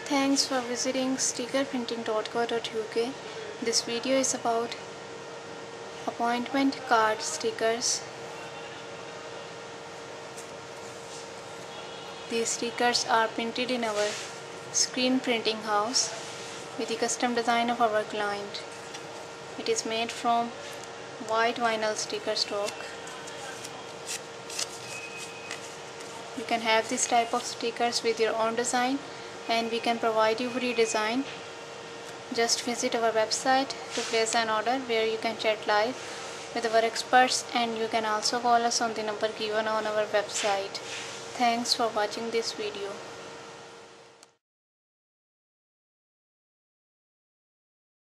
Thanks for visiting stickerprinting.co.uk. This video is about appointment card stickers. These stickers are printed in our screen printing house with the custom design of our client. It is made from white vinyl sticker stock. You can have this type of stickers with your own design, and we can provide you free design. Just visit our website to place an order, where you can chat live with our experts, and you can also call us on the number given on our website. Thanks for watching this video.